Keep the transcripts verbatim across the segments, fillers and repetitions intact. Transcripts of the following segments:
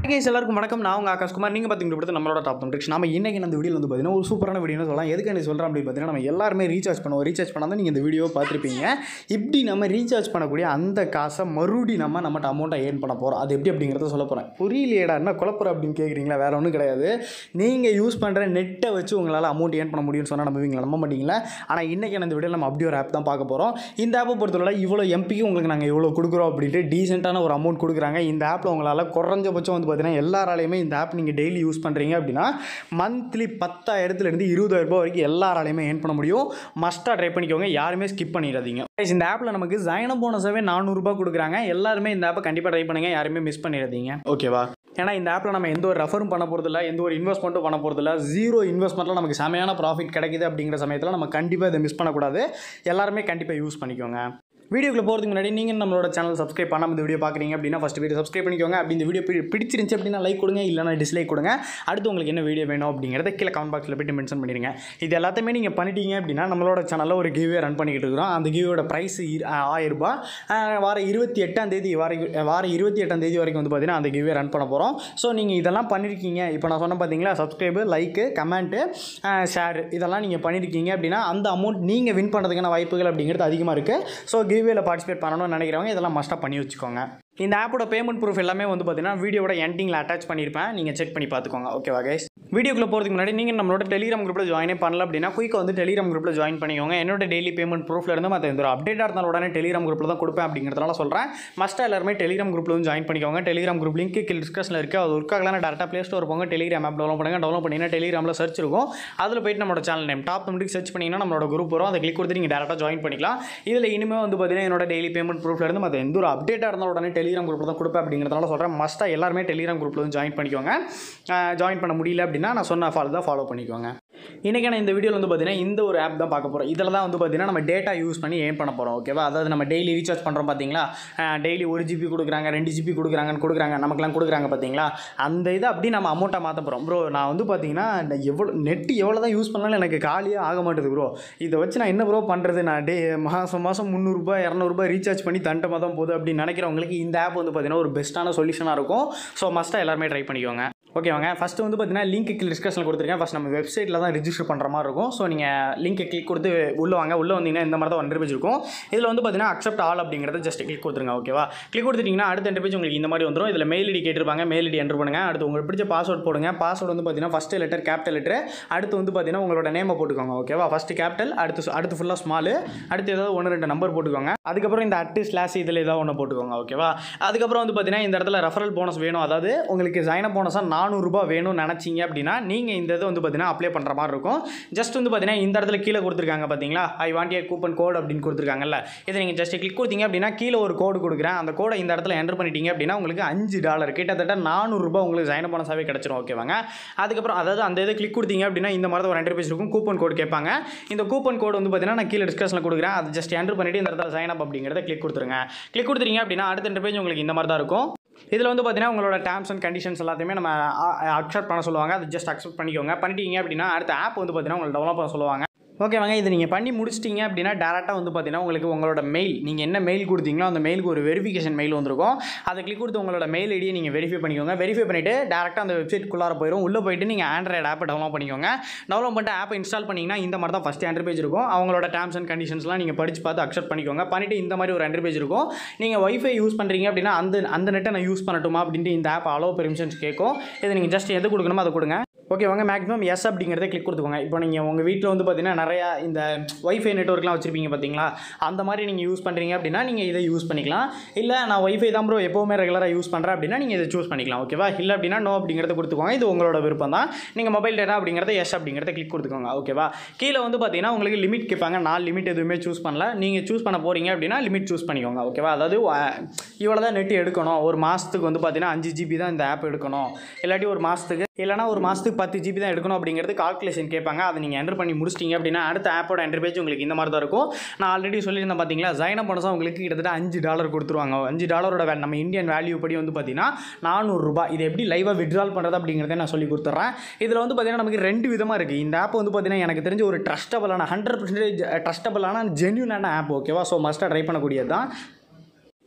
guys, எல்லாருக்கும் வணக்கம். நான் உங்க ஆகாஷ் குமார். நீங்க பாத்தீங்கன்னா நம்மளோட டாப் டென் ட்ரிக்ஸ். நாம இன்னைக்கு இந்த வீடியோல வந்து பாத்தீங்கன்னா ஒரு சூப்பரான வீடியோன்னு சொல்லலாம். எதுக்கு நான் சொல்றேன் அப்படி பாத்தீங்கன்னா நம்ம எல்லாரும் ரீசார்ஜ் பண்ணுவோம். ரீசார்ஜ் பண்ணாத நீங்க இந்த வீடியோவை பார்த்திருப்பீங்க. இப்படி நம்ம ரீசார்ஜ் பண்ணக்கூடிய அந்த காசை மறுபடி நம்ம நம்மட்ட அமௌண்ட்டை ஏர்ன் பண்ண போறோம். அது எப்படி அப்படிங்கறத சொல்ல போறேன். புரியலையேடா என்ன குழப்பற அப்படின்னு கேக்குறீங்களா? வேற ஒண்ணும் கிடையாது. நீங்க யூஸ் பண்ற நெட்டை வச்சு உங்களால அமௌண்ட் ஏர்ன் பண்ண முடியும்னு சொன்னா நம்புவீங்களா? நம்ப மாட்டீங்களா? ஆனா இன்னைக்கு இந்த வீடியோல நம்ம அப்படி ஒரு ஆப் தான் பார்க்க போறோம். இந்த ஆப்பை பொறுத்தவரை இவ்வளவு எம்பிக்கு உங்களுக்கு நாங்க இவ்வளவு கொடுக்குறோம் அப்படின்ட்டு டீசென்ட்டான ஒரு அமௌண்ட் கொடுக்குறாங்க. இந்த ஆப்ல உங்களால குறைஞ்சபட்சம் வந்து பாத்தீங்கன்னா எல்லாராலையுமே இந்த ஆப் நீங்கள் டெய்லி யூஸ் பண்ணுறீங்க அப்படின்னா மந்த்லி பத்தாயிரத்துலேருந்து இருபதாயிரம் ரூபாய் வரைக்கும் எல்லாராலையுமே ஏர்ன் பண்ண முடியும். மஸ்ட்டாக ட்ரை பண்ணிக்கோங்க. யாருமே ஸ்கிப் பண்ணிடாதீங்க. இந்த ஆப்பில் நமக்கு சைன் போனஸாகவே நானூறுரூபா கொடுக்குறாங்க. எல்லாருமே இந்த ஆப்பை கண்டிப்பாக ட்ரை பண்ணுங்கள். யாருமே மிஸ் பண்ணிடாதீங்க. ஓகேவா? ஏன்னா இந்த ஆப்பில் நம்ம எந்த ஒரு ரெஃபரும் பண்ண போகிறதில்ல, எந்த ஒரு இன்வெஸ்ட்மெண்ட்டும் பண்ண போகிறதில்ல. ஜீரோ இன்வெஸ்ட்மெண்ட்டில் நமக்கு செமையான ப்ராஃபிட் கிடைக்குது அப்படிங்கிற சமயத்தில் நம்ம கண்டிப்பாக இதை மிஸ் பண்ணக்கூடாது. எல்லாருமே கண்டிப்பாக யூஸ் பண்ணிக்கோங்க. வீடியோக்குள்ள போகிறதுக்கு முன்னாடி நீங்கள் நம்மளோட சேனல் சப்ஸ்கிரைப் பண்ணாமல் இந்த வீடியோ பார்க்குறீங்க அப்படின்னா ஃபஸ்ட் வீடியோ சப்ஸ்கிரைப் பண்ணிக்கோங்க. அப்படி இந்த வீடியோ பிடிச்சிருந்துச்சு அப்படின்னா லைக் கொடுங்க, இல்லைனா டிஸ்லைக் கொடுங்க. அடுத்து உங்களுக்கு என்ன வீடியோ வேணும் அப்படிங்கிறத கீழே கமெண்ட் பாக்ஸில் போய்ட்டு மென்ஷன் பண்ணிடுங்க. இது எல்லாத்தையுமே நீங்கள் பண்ணிட்டீங்க அப்படின்னா நம்மளோட சேனலில் ஒரு கிவ்வே ரன் பண்ணிக்கிட்டு இருக்கிறோம். அந்த கிவ்வோட ப்ரைஸ் ஆயிரம் ரூபாய். வார இருபத்தி எட்டாம் தேதி வரைக்கும் வார இருபத்தி எட்டாம் தேதி வரைக்கும் வந்து பார்த்தீங்கன்னா அந்த கிவ்வே ரன் பண்ண போகிறோம். ஸோ நீங்கள் இதெல்லாம் பண்ணியிருக்கீங்க. இப்போ நான் சொன்ன பார்த்தீங்களா, சப்ஸ்கிரைபு, லைக்கு, கமெண்ட்டு, ஷேர் இதெல்லாம் நீங்கள் பண்ணியிருக்கீங்க அப்படின்னா அந்த அமௌண்ட் நீங்கள் வின் பண்ணுறதுக்கான வாய்ப்புகள் அப்படிங்கிறது அதிகமாக இருக்குது. ஸோ கிவ்வேல பார்ட்டிசிபேட் பண்ணணும்னு நினைக்கிறவங்க இதெல்லாம் மஸ்ட்டாக பண்ணி வச்சுக்கோங்க. இந்த ஆப்போட பேமெண்ட் ப்ரூஃப் எல்லாமே வந்து பார்த்தீங்கன்னா வீடியோட எண்டிங்கில் அட்டாச் பண்ணியிருப்பேன். நீங்கள் செக் பண்ணி பார்த்துக்கோங்க. ஓகேவா கைஸ்? வீடியோக்குள்ள போகிறதுக்கு முன்னாடி நீங்கள் நம்மளோட டெலிகிராம் குரூப்பில் ஜாயினே பண்ணல அப்படின்னா குயிக்காக வந்து டெலிகிராம் குரூப்பில் ஜாயின் பண்ணிக்கோங்க. என்னோட டெய்லி பேமெண்ட் ப்ரூஃப்ல இருந்து மற்ற எந்த ஒரு அப்டேட்டாக இருந்தாலும் உடனே டெலிகிராம் குரூப்பில் தான் கொடுப்பேன் அப்படிங்கிறதுனால சொல்கிறேன். மஸ்ட்டாக எல்லாருமே டெலிகிராம் குரூப்பில் வந்து ஜாயின் பண்ணிக்கோங்க. டெலிகிராம் குரூப் லிங்க் கீழே டிஸ்கஷனில் இருக்குது. அது ஒர்க் ஆகலாம் டேரெக்டாக ப்ளே ஸ்டோர் போங்க. டெலிகிராம் ஆப் டவுன்லோட் பண்ணுங்கள். டவுன்லோட் பண்ணிங்கன்னா டெலிகிராமில் சர்ச் இருக்கும். அதில் போய்ட்டு நம்மளோட channel name top ten search பண்ணிங்கன்னா நம்மளோட குரூப் வரும். அதை கிளிக் கொடுத்து நீங்கள் டேரெக்டாக ஜாயின் பண்ணிக்கலாம். இதில் இனிமேல் வந்து பார்த்தீங்கன்னா என்னோட டெய்லி பேமெண்ட் ப்ரூஃப்ல இருந்து மற்ற எந்த ஒரு அப்டேட்டாக இருந்தாலும் உடனே டெலிகிராம் குரூப்பில் தான் கொடுப்பேன் அப்படிங்கிறதுனால சொல்கிறேன். மஸ்ட்டாக எல்லாருமே டெலிகிராம் குரூப்பில் வந்து ஜாயின் பண்ணிக்கோங்க. ஜாயின் பண்ண முடியல அப்படின்னா நான் சொன்ன ஃபாலோ தான் ஃபாலோ பண்ணிக்கோங்க. இன்றைக்கான இந்த வீடியோவில் வந்து பார்த்தீங்கன்னா இந்த ஒரு ஆப் தான் பார்க்க போகிறோம். இதில் தான் வந்து பார்த்தீங்கன்னா நம்ம டேட்டா யூஸ் பண்ணி ஏர்ன் பண்ண போகிறோம். ஓகேவா? அதாவது நம்ம டெய்லி ரீசார்ஜ் பண்ணுறோம் பார்த்தீங்களா, டெய்லி ஒரு ஜிபி கொடுக்குறாங்க, ரெண்டு ஜிபி கொடுக்குறாங்கன்னு கொடுக்குறாங்க, நமக்குலாம் கொடுக்குறாங்க பார்த்தீங்களா, அந்த இதை அப்படி நம்ம அமௌண்ட்டை மாற்ற போகிறோம். ப்ரோ நான் வந்து பார்த்தீங்கன்னா எவ்வளோ நெட்டு எவ்வளோ தான் யூஸ் பண்ணாலும் எனக்கு காலியாக ஆக மாட்டேது ப்ரோ. இதை வச்சு நான் என்ன ப்ரோ பண்ணுறது? நான் டே மாதம் மாதம் முந்நூறுரூபா இரநூறுபா ரீசார்ஜ் பண்ணி தண்டமாக தான் போகுது அப்படின்னு நினைக்கிறவங்களுக்கு இந்த ஆப் வந்து பார்த்தீங்கன்னா ஒரு பெஸ்ட்டான சொல்யூஷனாக இருக்கும். ஸோ மஸ்ட்டாக எல்லாருமே ட்ரை பண்ணிக்கோங்க. ஓகேவாங்க? ஃபஸ்ட்டு வந்து பார்த்தீங்கன்னா லிங்க் கீழே டிஸ்கஷனில் கொடுத்துருக்கேன். ஃபஸ்ட் நம்ம வெப்சைட்டில் தான் ரிஜிஸ்டர் பண்ணுற மாதிரி இருக்கும். ஸோ நீங்கள் லிங்க் கிளிக் கொடுத்து உள்ளே வாங்க. உள்ளே வந்தீங்கன்னா இந்த மாதிரி தான் ஒன் பேஜ் இருக்கும். இதில் வந்து பார்த்தீங்கன்னா அக்செப்ட் ஆல் அப்படிங்கிறத ஜஸ்ட் கிளிக் கொடுத்துருங்க. ஓகேவா? கிளிக் கொடுத்துட்டிங்கன்னா அடுத்த ரெண்டு பேஜ் உங்களுக்கு இந்த மாதிரி வந்துடும். இதில் மெயில் ஐடி கேட்டிருப்பாங்க. மெயில் ஐடி என்டர் பண்ணுங்கள். அடுத்து உங்களுக்கு பிடிச்ச பாஸ்வேர்ட் போடுங்க. பாஸ்வேர்டு வந்து பார்த்தீங்கன்னா ஃபஸ்ட்டு லெட்டர் கேபிட்டல் லெட்டர், அடுத்து வந்து பார்த்தீங்கன்னா உங்களோட நேமை போட்டுக்கோங்க. ஓகேவா? ஃபஸ்ட்டு கேபிட்டல், அடுத்து அடுத்து ஃபுல்லாக ஸ்மாலு, அடுத்து ஏதாவது ஒன்று ரெண்டு நம்பர் போட்டுக்கோங்க. அதுக்கப்புறம் இந்த அட்டு ஸ்லாஷ் இதில் ஏதாவது ஒன்று போட்டுக்கோங்க. ஓகேவா? அதுக்கப்புறம் வந்து பார்த்தீங்கன்னா இந்த இடத்துல ரெஃபரல் போனஸ் வேணும். அதாவது உங்களுக்கு சைன் போனஸாக நானூறுரூபா வேணும் நினச்சிங்க அப்படின்னா நீங்கள் இந்த இதை வந்து பார்த்தீங்கன்னா அப்ளை பண்ணுற மாதிரி இருக்கும். ஜஸ்ட் வந்து பார்த்தீங்கன்னா இந்த இடத்துல கீழே கொடுத்துருக்காங்க பார்த்தீங்களா, I want a coupon code அப்படின்னு கொடுத்துருக்காங்கல்ல, இதை நீங்கள் ஜஸ்ட் கிளிக் கொடுத்தீங்க அப்படின்னா கீழே ஒரு கோடு கொடுக்குறேன். அந்த கோடை இந்த இடத்துல என்டர் பண்ணிட்டீங்க அப்படின்னா உங்களுக்கு அஞ்சு டாலர் கிட்டத்தட்ட நானூறுரூபா உங்களுக்கு சைன் போனஸாகவே கிடச்சிரும். ஓகேவாங்க? அதுக்கப்புறம் அதாவது அந்த இதை கிளிக் கொடுத்தீங்க அப்படின்னா இந்த மாதிரி ஒரு என்டர் பேஜ் இருக்கும். கூப்பன் கோட் கேட்பாங்க. இந்த கூப்பன் கோடு வந்து பார்த்தீங்கன்னா நான் கீழே டிஸ்கஷனில் கொடுக்குறேன். அதை ஜஸ்ட் என்டர் பண்ணிட்டு இந்த இடத்துல சைன் அப் அப்படிங்கிறத கிளிக் கொடுத்துருங்க. கிளிக் கொடுத்துட்டீங்க அப்படின்னா அடுத்த என்டர் பேஜ் உங்களுக்கு இந்த மாதிரி தான் இருக்கும். இதில் வந்து பார்த்தீங்கன்னா உங்களோட டேர்ம்ஸ் அண்ட் கண்டிஷன்ஸ் எல்லாத்தையுமே நம்ம அக்செப்ட் பண்ண சொல்லுவாங்க. அது ஜஸ்ட் அக்செப்ட் பண்ணிக்கோங்க. பண்ணிட்டீங்க அப்படின்னா அடுத்த ஆப் வந்து பார்த்தீங்கன்னா உங்களுக்கு டெவலப் பண்ண சொல்லுவாங்க. ஓகேவாங்க? இது நீங்கள் பண்ணி முடிச்சிட்டிங்க அப்படின்னா டேரெக்டாக வந்து பார்த்தீங்கன்னா உங்களுக்கு உங்களோட மெயில், நீங்கள் என்ன மெயில் கொடுத்தீங்களோ அந்த மெயிலுக்கு ஒரு வெரிஃபிகேஷன் மெயில் வந்திருக்கும். அதை கிளிக் கொடுத்து உங்களோட மெயில் ஐடியை நீங்கள் வெரிஃபை பண்ணிக்கோங்க. வெரிஃபை பண்ணிவிட்டு டேரெக்டாக அந்த வெப்சைட்குள்ளார போயிடும். உள்ளே போயிட்டு நீங்கள் ஆண்ட்ராய்டு ஆப்பை டவுன்லோட் பண்ணிக்கோங்க. டவுன்லோட் பண்ணிட்டு ஆப்பை இன்ஸ்டால் பண்ணிங்கன்னா இந்த மாதிரி தான் ஃபஸ்ட்டு என்டர் பேஜ் இருக்கும். அவங்களோட டேர்ம்ஸ் அண்ட் கண்டிஷன்ஸ்லாம் நீங்கள் படித்து பார்த்து அக்செப்ட் பண்ணிக்கோங்க. பண்ணிவிட்டு இந்த மாதிரி ஒரு என்டர் பேஜ் இருக்கும். நீங்கள் வைஃபை யூஸ் பண்ணுறீங்க அப்படின்னா அந்த அந்த நெட்டை நான் யூஸ் பண்ணட்டுமா அப்படின்ட்டு இந்த ஆப் அலோ பெர்மிஷன்ஸ் கேட்கும். இதை நீங்கள் ஜஸ்ட் எது கொடுக்கணுமோ அதை கொடுங்க. ஓகேவாங்க? மேக்ஸிமம் எஸ் அப்படிங்கிறத கிளிக் கொடுத்துக்கோங்க. இப்போ நீங்கள் உங்கள் வீட்டில் வந்து பார்த்தீங்கன்னா நிறையா இந்த வைஃபை நெட்வொர்க்லாம் வச்சுருப்பீங்க பார்த்தீங்களா, அந்த மாதிரி நீங்கள் யூஸ் பண்ணுறீங்க அப்படின்னா நீங்கள் இதை யூஸ் பண்ணிக்கலாம். இல்லை நான் வைஃபை தான் ப்ரோ எப்போவுமே ரெகுலராக யூஸ் பண்ணுறேன் அப்படின்னா நீங்கள் இதை சூஸ் பண்ணிக்கலாம். ஓகேவா? இல்லை அப்படின்னா நோ அப்படிங்கிறத கொடுத்துக்கோங்க. இது உங்களோட விருப்பம் தான். நீங்கள் மொபைல் டேட்டா அப்படிங்கிறத எஸ் அப்படிங்கிறத கிளிக் கொடுத்துக்கோங்க. ஓகேவா? கீழே வந்து பார்த்தீங்கன்னா உங்களுக்கு லிமிட் கேட்பாங்க. நான் லிமிட் எதுவுமே சூஸ் பண்ணல. நீங்கள் சூஸ் பண்ண போகிறீங்க அப்படின்னா லிமிட் சூஸ் பண்ணிக்கோங்க. ஓகேவா? அதாவது இவ்வளோ தான் நெட் எடுக்கணும். ஒரு மாதத்துக்கு வந்து பார்த்தீங்கன்னா அஞ்சு ஜிபி தான் இந்த ஆப் எடுக்கணும். இல்லாட்டி ஒரு மாதத்துக்கு இல்லைனா ஒரு மாதத்துக்கு பத்து ஜிபி தான் எடுக்கணும் அப்படிங்கிறது கால்குலேஷன் கேட்பாங்க. அதை நீங்கள் என்டர் பண்ணி முடிச்சிட்டிங்க அப்படின்னா அடுத்த ஆப்போட என்டர் பேஜ் உங்களுக்கு இந்த மாதிரி தான் இருக்கும். நான் ஆல்ரெடி சொல்லியிருந்தேன் பார்த்தீங்களா, சைன் அப் போனஸாக உங்களுக்கு கிட்டத்தட்ட அஞ்சு டாலர் கொடுத்துருவாங்க. அஞ்சு டாலரோட நம்ம இந்தியன் வேல்யூ படி வந்து பார்த்தீங்கன்னா நானூறுரூபா. இது எப்படி லைவாக விட்ரால் பண்ணுறது அப்படிங்கிறத நான் சொல்லி கொடுத்துட்றேன். இதில் வந்து பார்த்தீங்கன்னா நமக்கு ரெண்டு விதமாக இருக்குது. இந்த ஆப் வந்து பார்த்தீங்கன்னா எனக்கு தெரிஞ்ச ஒரு ட்ரஸ்டபிளான ஹண்ட்ரட் பர்சன்டேஜ் ட்ரஸ்டபிளான ஜென்யூனான ஆப். ஓகேவா? ஸோ மஸ்ட்டாக ட்ரை பண்ணக்கூடியது தான்.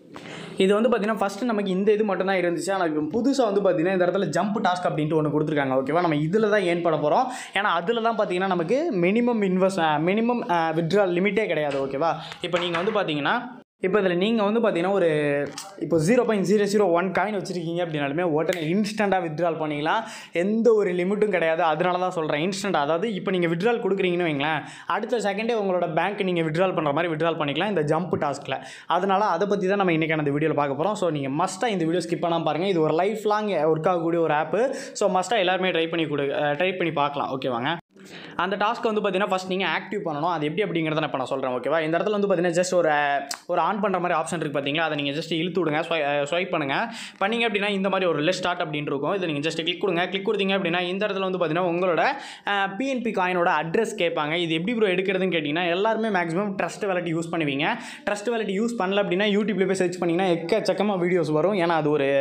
இது வந்து பார்த்தீங்கன்னா ஃபஸ்ட்டு நமக்கு இந்த இது மட்டும் தான் இருந்துச்சு. ஆனால் இப்போ புதுசாக வந்து பார்த்தீங்கன்னா இந்த இடத்துல ஜம்ப் டாஸ்க் அப்படின்ட்டு ஒன்று கொடுத்துருக்காங்க. ஓகேவா, நம்ம இதில் தான் ஏர்ன் பண்ண போகிறோம். ஏன்னா அதில் தான் பார்த்தீங்கன்னா நமக்கு மினிமம் இன்வெஸ்ட் மினிமம் வித்ட்ரால் லிமிட்டே கிடையாது. ஓகேவா, இப்போ நீங்கள் வந்து பார்த்தீங்கன்னா இப்போ இதில் நீங்கள் வந்து பார்த்தீங்கன்னா ஒரு இப்போ zero point zero zero one coin வச்சுருக்கீங்க அப்படின்னாலுமே உடனே இன்ஸ்டண்ட்டாக வித்ட்ரால் பண்ணிக்கலாம். எந்த ஒரு லிமிட்டும் கிடையாது. அதனால தான் சொல்கிறேன் இன்ஸ்டண்ட்டாக. அதாவது இப்போ நீங்கள் வித்ட்ரால் கொடுக்குறீங்கன்னு வைங்களேன், அடுத்த செகண்டே உங்களோட பேங்க் நீங்கள் வித்ட்ரால் பண்ணுற மாதிரி வித்ட்ரால் பண்ணிக்கலாம் இந்த ஜம்ப் டாஸ்க்கில். அதனால் அதை பற்றி தான் நம்ம இன்றைக்கான இந்த வீடியோவில் பார்க்க போகிறோம். ஸோ நீங்கள் மஸ்ட்டாக இந்த வீடியோ ஸ்கிப் பண்ணாமல் பாருங்கள். இது ஒரு லைஃப் லாங் ஒர்க் ஆகக்கூடிய ஒரு ஆப்பு. ஸோ மஸ்ட்டாக எல்லாருமே ட்ரை பண்ணி கொடு ட்ரை பண்ணி பார்க்கலாம். ஓகேவாங்க, அந்த டாஸ்க் வந்து பார்த்தீங்கன்னா ஃபஸ்ட் நீங்கள் ஆக்டிவ் பண்ணணும். அது எப்படி அப்படிங்கிறத நான் இப்போ நான் சொல்கிறேன். ஓகேவா, இந்த இடத்துல வந்து பார்த்தீங்கன்னா ஜஸ்ட் ஒரு ஒரு ஆன் பண்ணுற மாதிரி ஆப்ஷன் இருக்குது பார்த்தீங்களா, அதை நீங்கள் ஜஸ்ட் இழுத்து விடுங்க. ஸ்வைப் பண்ணுங்கள். பண்ணிங்க அப்படின்னா இந்த மாதிரி ஒரு லெஸ் ஸ்டார்ட் அப்படின்னு இருக்கும். இதை நீங்கள் ஜஸ்ட் கிளிக் கொடுங்க. கிளிக் கொடுத்தீங்க அப்படின்னா இந்த இடத்துல வந்து பார்த்தீங்கன்னா உங்களோட பிஎன்பி காயினோட அட்ரஸ் கேட்பாங்க. இது எப்படி ப்ரோ எடுக்கிறதுன்னு கேட்டிங்கன்னா எல்லாருமே மேக்ஸிமம் ட்ரஸ்ட் வேலட் யூஸ் பண்ணுவீங்க. ட்ரஸ்ட் வேலட் யூஸ் பண்ணல அப்படின்னா யூடியூப்ல போய் சர்ச் பண்ணிங்கன்னா எக்கச்சக்கமாக வீடியோஸ் வரும். ஏன்னா அது ஒரு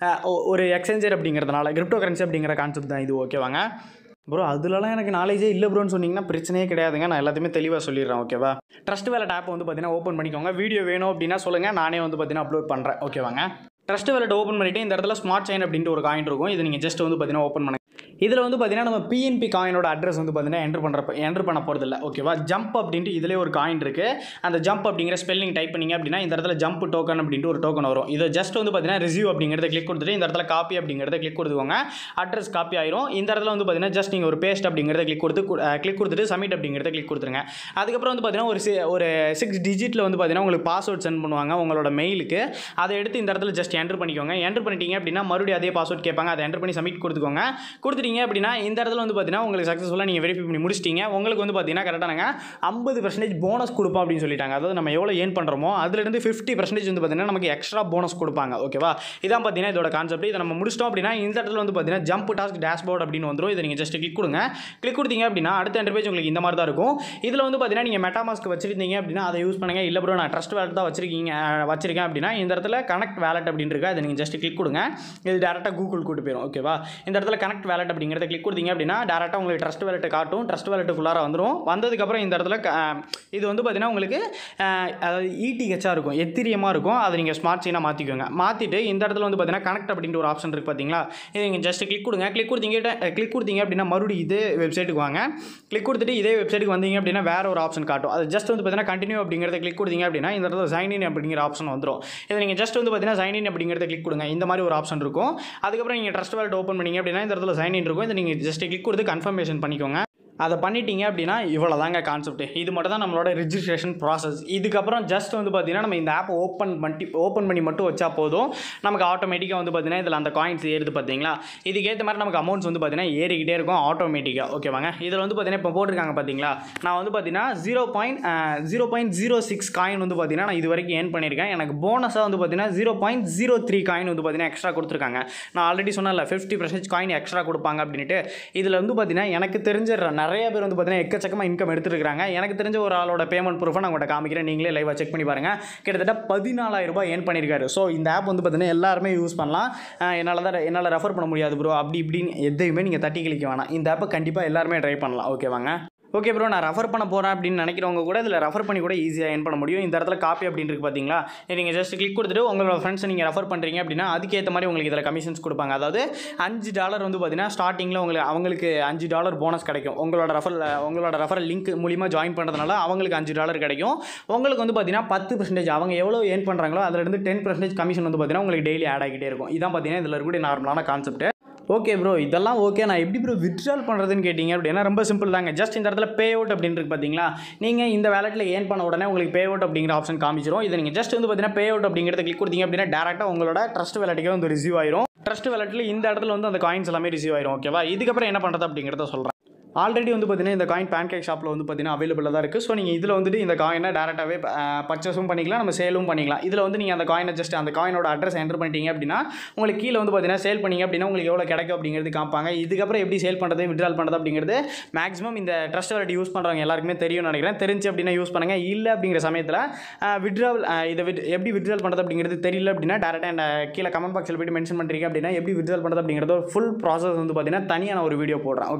ஒரு எக்ஸ்சேஞ்சர் அப்படிங்கிறதுனால கிரிப்டோ கரன்சி அப்படிங்கிற கான்செப்ட் தான் இது. ஓகேவாங்க ப்ரோ, அதுலலாம் எனக்கு நாலேஜே இல்லை ப்ரோன்னு சொன்னீங்கன்னா பிரச்சனையே கிடையாதுங்க. நான் எல்லாத்தையுமே தெளிவாக சொல்லிடுறேன். ஓகேவா, ட்ரஸ்ட் வேலட் ஆப் வந்து பார்த்தீங்கன்னா ஓப்பன் பண்ணிக்கோங்க. வீடியோ வேணும் அப்படின்னா சொல்லுங்கள், நானே வந்து பார்த்தீங்கன்னா அப்லோட் பண்ணுறேன். ஓகேவாங்க, ட்ரஸ்ட் வேலட் ஓப்பன் பண்ணிவிட்டு இந்த இடத்துல ஸ்மார்ட் செயின் அப்படின்ட்டு ஒரு காயின் இருக்கும். இதை நீங்கள் ஜஸ்ட் வந்து பார்த்தீங்கன்னா ஓப்பன் பண்ணுங்க. இதில் வந்து பார்த்தீங்கன்னா நம்ம பிஎன்பி காயினோட அட்ரஸ் வந்து பார்த்தீங்கன்னா என்ட்ரு பண்ணுறப்ப என்ட்ரு பண்ண போகிறது இல்லை. ஓகேவா, ஜம்ப் அப்படின்ட்டு இதிலே ஒரு காயின் இருக்குது. அந்த ஜம்ப் அப்படிங்கிற ஸ்பெல்லிங் டைப் பண்ணிங்க அப்படின்னா இந்த இடத்துல ஜம்ப் டோக்கன் அப்படின்ட்டு ஒரு டோக்கன் வரும். இதை ஜஸ்ட் வந்து பார்த்தீங்கன்னா ரிசீவ் அப்படிங்கிறத கிளிக் கொடுத்துட்டு இந்த இடத்துல காப்பி அப்படிங்கிறத கிளிக் கொடுத்துக்கோங்க. அட்ரஸ் காப்பி ஆயிரும். இந்த இடத்துல வந்து பார்த்தீங்கன்னா ஜஸ்ட் நீங்கள் ஒரு பேஸ்ட் அப்படிங்கிறத கிளிக் கொடுத்து கிளிக் கொடுத்துட்டு சப்மிட் அப்படிங்கிறத கிளிக் கொடுத்துருங்க. அதுக்கப்புறம் வந்து பார்த்தீங்கன்னா ஒரு ஒரு சிக்ஸ் டிஜிட்டில் வந்து பார்த்தீங்கன்னா உங்களுக்கு பாஸ்வேர்ட் சென்ட் பண்ணுவாங்க உங்களோட மெயிலுக்கு. அதை எடுத்து இந்த இடத்துல ஜஸ்ட் என்ட்ரு பண்ணிக்கோங்க. என்ட்ரு பண்ணிட்டீங்க அப்படின்னா மறுபடியும் அதே பாஸ்வேர்ட் கேட்பாங்க. அதை என்ட்ரு பண்ணி சப்மிட் கொடுத்துக்கோங்க. கொடுத்துட்டீங்க அப்படின்னா இந்த இடத்துல வந்து பார்த்தீங்கன்னா உங்களுக்கு சக்ஸஸ்ஃபுல்லாக நீங்கள் வெரிஃபை பண்ணி முடிச்சிட்டீங்க. உங்களுக்கு வந்து பார்த்தீங்கன்னா கரெக்டாக ஐம்பது பர்சன்டேஜ் போனஸ் கொடுப்போம் அப்படின்னு சொல்லிட்டாங்க. அதாவது நம்ம எவ்வளோ ஏர்ன் பண்ணுறோமோ அதுலேருந்து ஃபிஃப்டி பர்சன்டேஜ் வந்து பார்த்தீங்கன்னா நமக்கு எக்ஸ்ட்ரா போனஸ் கொடுப்பாங்க. ஓகேவா, இதான் பார்த்தீங்கன்னா இதோட கான்செப்ட். இதை நம்ம முடிச்சிட்டோம் அப்படின்னா இந்த இடத்துல வந்து பார்த்தீங்கன்னா ஜம்ப் டாஸ்க் டேஷ்போர்ட் அப்படின்னு வந்துடும். இதை நீங்கள் ஜஸ்ட் கிளிக் கொடுங்க. கிளிக் கொடுத்தீங்க அப்படின்னா அடுத்த இன்டர்பேஜ் உங்களுக்கு இந்த மாதிரி தான் இருக்கும். இதில் வந்து பார்த்தீங்கன்னா நீங்கள் மெட்டாமாஸ்க் வச்சிருந்தீங்க அப்படின்னா அதை யூஸ் பண்ணுங்கள். இல்லை ப்ரோ நான் ட்ரஸ்ட் வேலட் தான் வச்சிருக்கீங்க வச்சிருக்கேன் அப்படின்னா இந்த இடத்துல கனெக்ட் வேலட் அப்படின்னு இருக்கா, அதை நீங்கள் ஜஸ்ட் கிளிக் கொடுங்க. இது டேரெக்டாக கூகுள் கூட்டு போயிடும். ஓகேவா, இந்த இடத்துல கனெக்ட் வேலட் அப்படிங்கிறத கிளிக் கொடுத்தீங்க அப்படின்னா டேரெக்டாக உங்களுக்கு ட்ரஸ்ட் வேலெட்டை காட்டும். ட்ரஸ்ட் வேலெட்டுக்குள்ளார வந்துடும். வந்ததுக்கப்புறம் இந்த இடத்துல இது வந்து பார்த்தீங்கன்னா உங்களுக்கு அதாவது இடிஹெச்சாக இருக்கும், எத்திரியமாக இருக்கும். அதை நீங்கள் ஸ்மார்ட் செயினாக மாற்றிக்கோங்க. மாற்றிட்டு இந்த இடத்துல வந்து பார்த்தீங்கன்னா கனெக்ட் அப்படின்ற ஒரு ஆப்ஷன் இருக்குது பார்த்தீங்களா, இது நீங்கள் ஜஸ்ட் கிளிக் கொடுங்க. கிளிக் கொடுத்தீங்க கிளிக் கொடுத்தீங்க அப்படின்னா மறுபடியும் இதே வெப்சைட்டுக்கு வாங்க. கிளிக் கொடுத்துட்டு இதே வெப்சைட்டுக்கு வந்தீங்க அப்படின்னா வேற ஒரு ஆப்ஷன் காட்டும். அது ஜஸ்ட் வந்து பார்த்தீங்கன்னா கண்டினியூ அப்படிங்கிறத கிளிக் கொடுத்தீங்க அப்படின்னா இந்த இடத்துல சைன் இன் அப்படிங்கிற ஆப்ஷன் வந்துடும். இதை நீங்கள் ஜஸ்ட் வந்து பார்த்தீங்கன்னா சைன் இன் அப்படிங்கிறத கிளிக் கொடுங்க. இந்த மாதிரி ஒரு ஆப்ஷன் இருக்கும். அதுக்கப்புறம் நீங்கள் ட்ரஸ்ட் வேலட் ஓப்பன் பண்ணீங்க அப்படின்னா இந்த இடத்துல சைன் இன் இருக்கும். இதை நீங்கள் ஜஸ்ட் கிளிக் கொடுத்து கன்ஃபர்மேஷன் பண்ணிக்கோங்க. அதை பண்ணிட்டீங்க அப்படின்னா இவ்வளோ தாங்க கான்செப்ட். இது மட்டும் தான் நம்மளோட ரெஜிஸ்ட்ரேஷன் ப்ராசஸ். இதுக்கப்புறம் ஜஸ்ட் வந்து பார்த்தீங்கன்னா நம்ம இந்த ஆப்பை ஓப்பன் பண்ணி ஓப்பன் பண்ணி மட்டும் வச்சா போதும். நமக்கு ஆட்டோமேட்டிக்காக வந்து பார்த்தீங்கன்னா இதில் அந்த காயின்ஸ் ஏறுது பார்த்தீங்களா, இதுக்கேற்ற மாதிரி நமக்கு அமௌண்ட்ஸ் வந்து பார்த்தீங்கன்னா ஏறிக்கிட்டே இருக்கும் ஆட்டோமேட்டிக்காக. ஓகேவாங்க, இதில் வந்து பார்த்தீங்கன்னா இப்போ போட்டிருக்காங்க பார்த்தீங்களா, நான் வந்து பார்த்தீங்கன்னா zero point zero point zero six coin வந்து பார்த்தீங்கன்னா நான் இது வரைக்கும் ஏர்ன் பண்ணியிருக்கேன். எனக்கு போனஸாக வந்து பார்த்தீங்கன்னா zero point zero three coin வந்து பார்த்தீங்கன்னா எக்ஸ்ட்ரா கொடுத்துருக்காங்க. நான் ஆல்ரெடி சொன்னேன்ல ஃபிஃப்டி பர்சன்டேஜ் காயின் எக்ஸ்ட்ரா கொடுப்பாங்க அப்படின்ட்டு. இதில் வந்து பார்த்தீங்கன்னா எனக்கு தெரிஞ்ச நிறைய பேர் வந்து பார்த்தீங்கன்னா எக்கச்சக்கமாக இன்கம் எடுத்துருக்காங்க. எனக்கு தெரிஞ்ச ஒரு ஆளோட பேமெண்ட் ப்ரூஃபை நான் உங்கள்கிட்ட காமிக்கிறேன். நீங்களே லைவாக செக் பண்ணி பாருங்கள். கிட்டத்தட்ட பதினாலாயிரம் ரூபாய் ஏர்ன் பண்ணியிருக்காரு. ஸோ இந்த ஆப் வந்து பார்த்தீங்கன்னா எல்லாருமே யூஸ் பண்ணலாம். என்னால் தான் என்னால் ரெஃபர் பண்ண முடியாது ப்ரோ அப்படி இப்படின்னு எதையுமே நீங்கள் தட்டி கிளிக்க வேணாம். இந்த ஆப்பை கண்டிப்பாக எல்லாருமே ட்ரை பண்ணலாம். ஓகேவாங்க, ஓகே ப்ரோ நான் ரெஃபர் பண்ண போகிறேன் அப்படின்னு நினைக்கிறவங்க கூட இதில் ரெஃபர் பண்ணி கூட ஈஸியாக ஏர்ன் பண்ண முடியும். இந்த இடத்துல காப்பி அப்படின்னு இருக்குது பார்த்தீங்களா, நீங்கள் ஜஸ்ட் கிளிக் கொடுத்துட்டு உங்களோட ஃப்ரெண்ட்ஸை நீங்கள் ரெஃபர் பண்ணுறீங்க அப்படின்னா அதுக்கேற்ற மாதிரி உங்களுக்கு இதில் கமிஷன்ஸ் கொடுப்பாங்க. அதாவது அஞ்சு டாலர் வந்து பார்த்தீங்கன்னா ஸ்டார்டிங்கில் உங்களுக்கு அவங்களுக்கு அஞ்சு டாலர் போனஸ் கிடைக்கும். உங்களோட ரெஃபர் உங்களோட ரெஃபர் லிங்க் மூலிமா ஜாயின் பண்ணுறதுனால அவங்களுக்கு அஞ்சு டாலர் கிடைக்கும். உங்களுக்கு வந்து பார்த்தீங்கன்னா பத்து பர்சன்டேஜ் அவங்க எவ்வளோ ஏர்ன் பண்ணுறாங்களோ அதிலிருந்து டென் பர்சன்டேஜ் கமிஷன் வந்து பார்த்தீங்கன்னா உங்களுக்கு டெய்லி ஆட் ஆகிட்டே இருக்கும். இதான் பார்த்தீங்கன்னா இதில் இருக்கக்கூடிய நார்மலான கான்செப்ட். ஓகே ப்ரோ இதெல்லாம் ஓகே, நான் எப்படி ப்ரோ வித்ட்ரால் பண்ணுறதுன்னு கேட்டிங்க அப்படின்னா ரொம்ப சிம்பிள் தாங்க. ஜஸ்ட் இந்த இடத்துல பே அவுட் அப்படின்னு இருக்குது பார்த்தீங்களா, நீங்கள் இந்த வேலெட்டில் ஏர்ன் பண்ண உடனே உங்களுக்கு பே அவுட் அப்படிங்கிற ஆப்ஷன் காமிச்சிடும். இதை நீங்கள் ஜஸ்ட் வந்து பார்த்தீங்கன்னா பே அவுட் அப்படிங்கிறத கிளிக் கொடுத்தீங்க அப்படின்னா டேரெக்டாக உங்களோட ட்ரஸ்ட் வேலெட்டுக்கே வந்து ரிசீவ் ஆயிரும். ட்ரஸ்ட் வேலெட்டில் இந்த இடத்துல வந்து அந்த காயின்ஸ் எல்லாமே ரிசீவ் ஆயிரும். ஓகேவா, இதுக்கப்புறம் என்ன பண்ணுறது அப்படிங்கிறத சொல்கிறேன். ஆல்ரெடி வந்து பார்த்தீங்கன்னா இந்த காயின் பேன்கேக் ஷாப்பில் வந்து பார்த்தீங்கன்னா அவைலபிளாக தான் இருக்குது. ஸோ நீங்கள் இதில் வந்துட்டு இந்த காயினை டேரெக்டாகவே பர்ச்சேஸும் பண்ணிக்கலாம், நம்ம சேலும் பண்ணிக்கலாம். இதில் வந்து நீங்கள் அந்த காயினை ஜஸ்ட் அந்த காயினோட அட்ரஸ் என்டர் பண்ணிட்டீங்க அப்படின்னா உங்களுக்கு கீழே வந்து பார்த்தீங்கன்னா சேல் பண்ணிங்க அப்படின்னா உங்களுக்கு எவ்வளோ கிடைக்கும் அப்படிங்கிறது காப்பாங்க. இதுக்கப்புறம் எப்படி சேல் பண்ணுறது வித்ட்ரால் பண்ணுறது அப்படிங்கிறது மேக்ஸிமம் இந்த ட்ரஸ்ட் வேலட் யூஸ் பண்ணுறவங்க எல்லாருக்குமே தெரியும்னு நினைக்கிறேன். தெரிஞ்சு அப்படின்னா யூஸ் பண்ணுங்கள். இல்லை அப்படிங்கிற சமயத்தில் வித்ட்ரால் இதை வித் எப்படி வித்ட்ரால் பண்ணுறது அப்படிங்கிறது தெரியல அப்படின்னா டேரெக்டாக இந்த கீழே கமெண்ட் பாக்ஸில் போய்ட்டு மென்ஷன் பண்ணுறீங்க அப்படின்னா எப்படி வித்ட்ரால் பண்ணுறது அப்படிங்கிறது ஒரு ஃபுல் ப்ராசஸ் வந்து பார்த்தீங்கன்னா தனியாக நான் ஒரு வீடியோ போடுறேன். ஓகேவாங்க.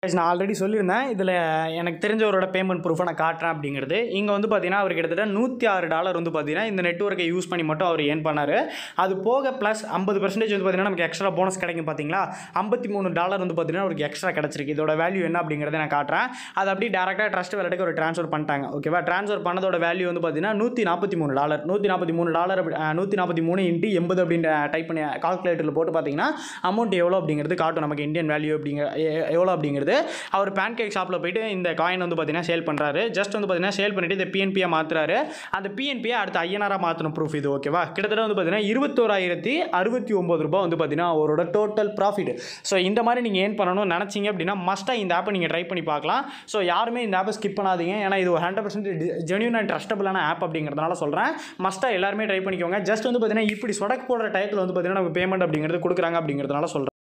நான் ஆல்ரெடி சொல்லியிருந்தேன் இதில் எனக்கு தெரிஞ்சவரோட பேமெண்ட் ப்ரூஃபை நான் காட்டுறேன் அப்படிங்கிறது. இங்கே வந்து பார்த்தீங்கன்னா அவர் கிட்டத்தட்ட நூற்றி ஆறு டாலர் வந்து பார்த்தீங்கன்னா இந்த நெட்வொர்க்கை யூஸ் பண்ணி மட்டும் அவர் ஏர்ன் பண்ணார். அது போக ப்ளஸ் ஐம்பது பர்சன்டேஜ் வந்து பார்த்தீங்கன்னா நமக்கு எக்ஸ்ட்ரா போனஸ் கிடைக்கும் பார்த்தீங்களா, ஐம்பத்தி மூணு டாலர் வந்து பார்த்தீங்கன்னா அவருக்கு எக்ஸ்ட்ரா கிடச்சிருக்கு. இதோட வேல்யூ என்ன அப்படிங்கிறத நான் காட்டுறேன். அது அப்படியே டேரெக்டாக ட்ரஸ்ட் வேலட்டுக்கு ஒரு ட்ரான்ஸ்ஃபர் பண்ணிட்டாங்க. ஓகேவா, ட்ரான்ஸ்ஃபர் பண்ணதோட வேல்யூ வந்து பார்த்தீங்கன்னா நூற்றி நாற்பத்தி மூணு டாலர் நூற்றி நாற்பத்தி மூணு டாலர் நூற்றி நாற்பத்தி மூணு இன்ட்டு எண்பது அப்படின்னு டைப் பண்ணி கால்குலேட்டரில் போட்டு பார்த்தீங்கன்னா அமௌண்ட் எவ்வளோ அப்படிங்கிறது காட்டும் நமக்கு இந்தியன் வேல்யூ அப்படிங்கிற எவ்வளோ அப்படிங்கிறது. அவர் பேன் கேக் ஷாப்பில் போயிட்டு இந்த காயின் வந்து பார்த்தீங்கன்னா சேல் பண்ணுறாரு. ஜஸ்ட் வந்து பார்த்தீங்கன்னா சேல் பண்ணிட்டு இந்த பிஎன்பியை மாற்றுறாரு. அந்த பிஎன்பியை அடுத்து ஐஎன்ஆராக மாற்றணும் ப்ரூஃப் இது. ஓகேவா, கிட்டத்தட்ட வந்து பார்த்தீங்கன்னா இருபத்தோராயிரத்தி அறுபத்தி ஒம்பது ரூபாய் வந்து பார்த்தீங்கன்னா அவரோட டோட்டல் ப்ராஃபிட். ஸோ இந்த மாதிரி நீங்கள் ஏர்ன் பண்ணணும்னு நினச்சிங்க அப்படின்னா மஸ்ட்டாக இந்த ஆப்பை நீங்கள் ட்ரை பண்ணி பார்க்கலாம். ஸோ யாருமே இந்த ஆப்பை ஸ்கிப் பண்ணாதீங்க. ஏன்னா இது ஒரு ஹண்ட்ரட் பர்சன்ட் ஜென்யூன் அண்ட் ட்ரஸ்டபிளான ஆப் அப்படிங்கிறதுனால சொல்கிறேன். மஸ்ட்டாக எல்லாருமே ட்ரை பண்ணிக்கோங்க. ஜஸ்ட் வந்து பார்த்தீங்கன்னா இப்படி சொடக்கு போடுற டயத்தில் வந்து பார்த்தீங்கன்னா நமக்கு பேமெண்ட் அப்படிங்கிறது கொடுக்குறாங்க அப்படிங்கிறதுனால சொல்கிறேன்.